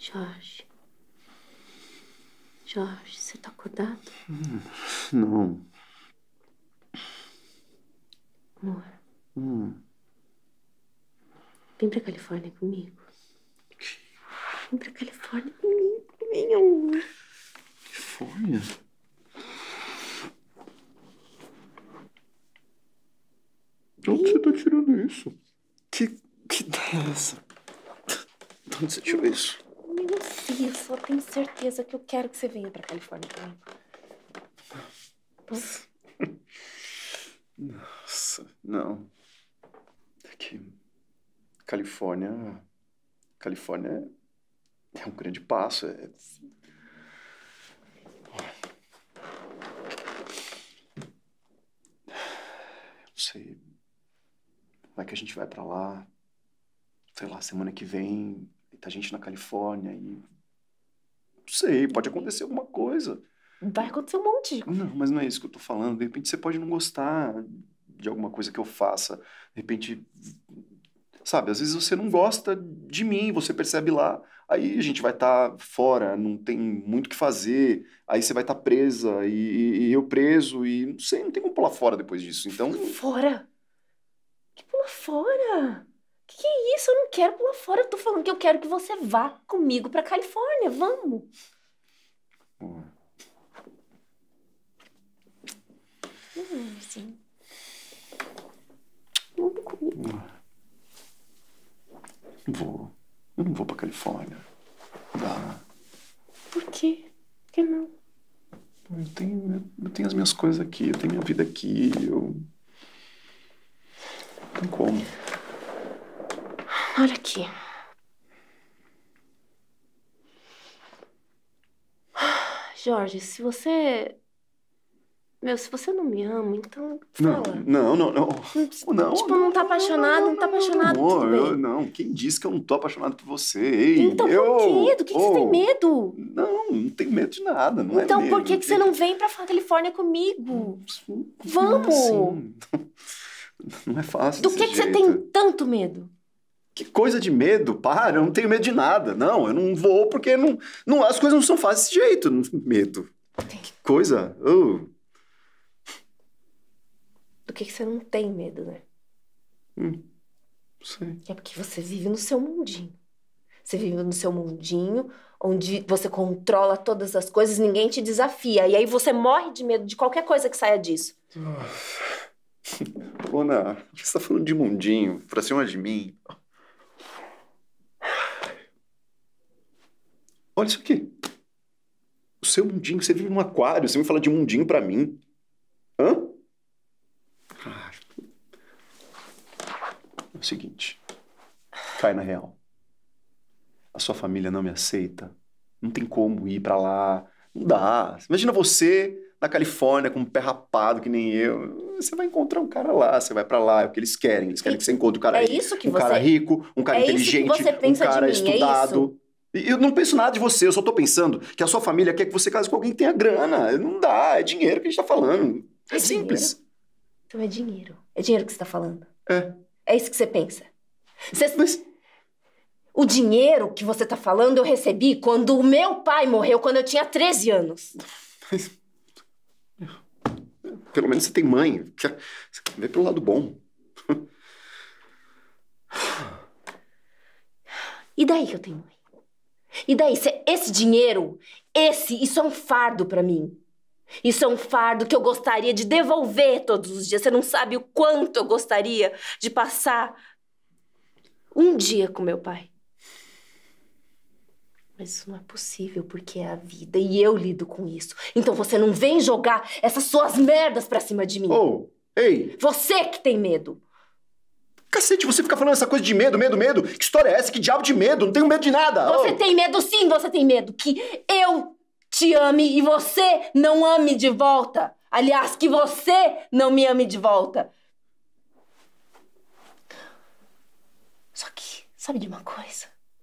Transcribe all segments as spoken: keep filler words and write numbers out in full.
Jorge. Jorge, você tá acordado? Hum, não. Amor. Hum. Vem pra Califórnia comigo. Vem pra Califórnia comigo. Vem, amor. Califórnia? De onde você tá tirando isso? Que, que ideia é essa? De onde você tirou isso? Eu não sei, eu só tenho certeza que eu quero que você venha pra Califórnia comigo. Posso? Nossa, não. É que Califórnia... Califórnia é um grande passo. É... Eu não sei. Vai que a gente vai pra lá, sei lá, semana que vem, e tá gente na Califórnia e... Não sei, pode acontecer alguma coisa. Vai acontecer um monte de coisa. Não, mas não é isso que eu tô falando. De repente você pode não gostar de alguma coisa que eu faça. De repente, sabe, às vezes você não gosta de mim, você percebe lá, aí a gente vai estar fora, não tem muito o que fazer, aí você vai estar presa e, e eu preso e não sei, não tem como pular fora depois disso. Então, Fora? Que pula fora? Que que é isso? Eu não quero pular fora. Eu tô falando que eu quero que você vá comigo pra Califórnia. Vamos. pô, Hum, sim. Vamos comigo. não vou, eu não vou pra Califórnia. Não dá. Por quê? Por que não? Eu tenho, eu tenho as minhas coisas aqui, eu tenho minha vida aqui, eu... Não tem como. Olha aqui. Jorge, se você... Meu, se você não me ama, então Não, fala. não, não, não. Não, Tipo, não tá apaixonado, não tá apaixonado, amor, tudo bem. eu- não, quem disse que eu não tô apaixonado por você? Ei, Então eu... por quê? Do que, que você tem oh, medo? Não, não tenho medo de nada, não Então é medo. por que, que você não vem pra Califórnia comigo? Não é Vamos! assim. Não é fácil Do desse que, que você jeito. tem tanto medo? Que coisa de medo? Para, eu não tenho medo de nada. Não, eu não vou porque não, não, as coisas não são fáceis desse jeito. Não tenho medo. Que coisa? Oh. Do que, que você não tem medo, né? Hum, não sei. É porque você vive no seu mundinho. Você vive no seu mundinho, onde você controla todas as coisas, ninguém te desafia. E aí você morre de medo de qualquer coisa que saia disso. Lona, você tá falando de mundinho pra cima de mim? Olha isso aqui. O seu mundinho, você vive num aquário, você me fala de mundinho pra mim. Hã? Ah, é o seguinte. Cai na real. A sua família não me aceita. Não tem como ir pra lá. Não dá. Imagina você na Califórnia com um pé rapado que nem eu. Você vai encontrar um cara lá, você vai pra lá, é o que eles querem. Eles querem que você encontre um cara, É ri- isso que um cara você- rico, um cara é isso que inteligente, você pensa um cara de mim, é estudado. E eu não penso nada de você, eu só tô pensando que a sua família quer que você case com alguém que tenha grana. Não dá, é dinheiro que a gente tá falando. É, É simples. dinheiro? Então é dinheiro. É dinheiro que você tá falando. É. É isso que você pensa. Você... Mas, O dinheiro que você tá falando eu recebi quando o meu pai morreu, quando eu tinha treze anos. mas pelo menos você tem mãe. Vê pelo lado bom. E daí que eu tenho mãe? E daí, se esse dinheiro, esse, isso é um fardo pra mim. Isso é um fardo que eu gostaria de devolver todos os dias. Você não sabe o quanto eu gostaria de passar um dia com meu pai. Mas isso não é possível, porque é a vida e eu lido com isso. Então você não vem jogar essas suas merdas pra cima de mim. Oh, ei! Você que tem medo. Cacete, você fica falando essa coisa de medo, medo, medo. Que história é essa? Que diabo de medo? Não tenho medo de nada. Você Oh. tem medo, sim, você tem medo que eu te ame e você não ame de volta. Aliás, que você não me ame de volta. Só que, sabe de uma coisa?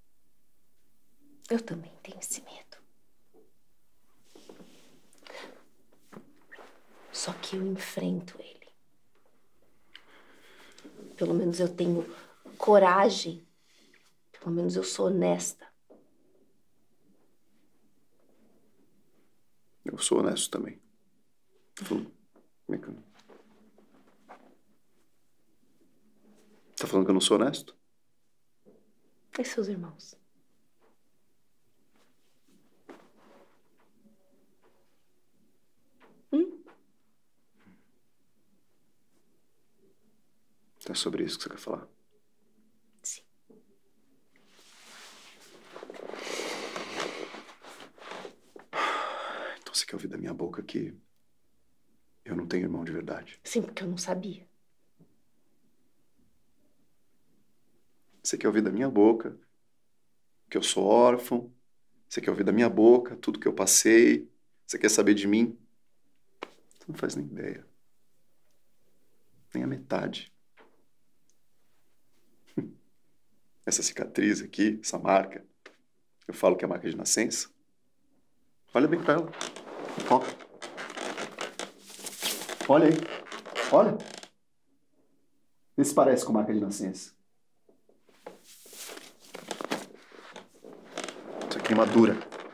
Eu também tenho esse medo. Só que eu enfrento ele. Pelo menos eu tenho coragem. Pelo menos eu sou honesta. Eu sou honesto também. Falando... Como é que eu... Tá falando que eu não sou honesto? E seus irmãos? Hum? É sobre isso que você quer falar? Sim. Então você quer ouvir da minha boca que eu não tenho irmão de verdade? Sim, porque eu não sabia. Você quer ouvir da minha boca que eu sou órfão? Você quer ouvir da minha boca tudo que eu passei? Você quer saber de mim? Você não faz nem ideia. Nem a metade. Essa cicatriz aqui, essa marca, eu falo que é marca de nascença. Olha bem pra ela. Ó. Olha aí. Olha. Vê se parece com marca de nascença. Isso é queimadura.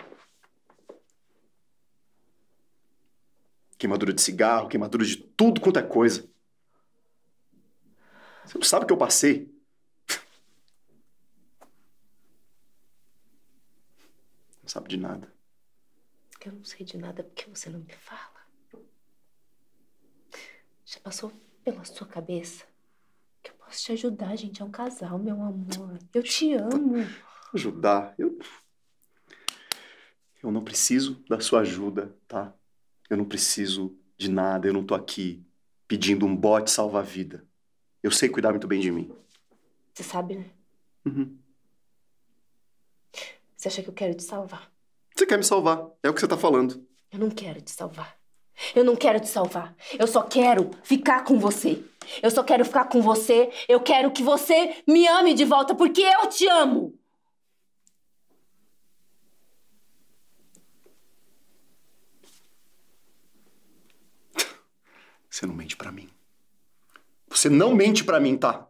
Queimadura de cigarro, queimadura de tudo quanto é coisa. Você não sabe o que eu passei. Não sabe de nada. Eu não sei de nada porque você não me fala. Já passou pela sua cabeça que eu posso te ajudar, a gente é um casal, meu amor. Eu te amo. Ajudar? Eu... Eu não preciso da sua ajuda, tá? Eu não preciso de nada, eu não tô aqui pedindo um bote salva-vida. Eu sei cuidar muito bem de mim. Você sabe, né? Uhum. Você acha que eu quero te salvar? Você quer me salvar, é o que você tá falando. Eu não quero te salvar. Eu não quero te salvar. Eu só quero ficar com você. Eu só quero ficar com você. Eu quero que você me ame de volta, porque eu te amo. Você não mente pra mim. Você não mente pra mim, tá?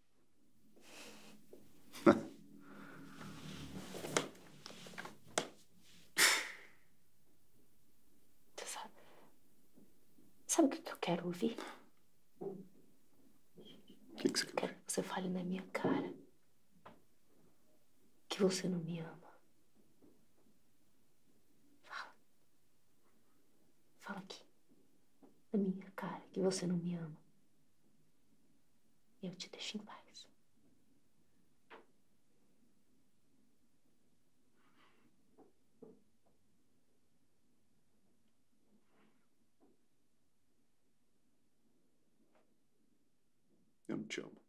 Você sabe? Sabe o que eu quero ouvir? O que, que você quer? Quero que você fale na minha cara que você não me ama. Fala. Fala aqui. Na minha cara que você não me ama. E eu te deixo em paz. Eu não te amo.